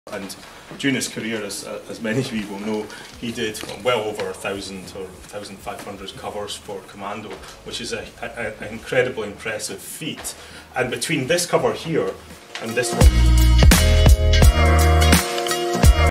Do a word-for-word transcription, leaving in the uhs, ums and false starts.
And during his career, as, as many of you will know, he did well over a thousand or one thousand five hundred covers for Commando, which is a, a, an incredibly impressive feat. And between this cover here and this one,